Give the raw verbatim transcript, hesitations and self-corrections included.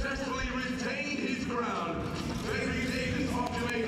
successfully retained his ground. Very Davis off to a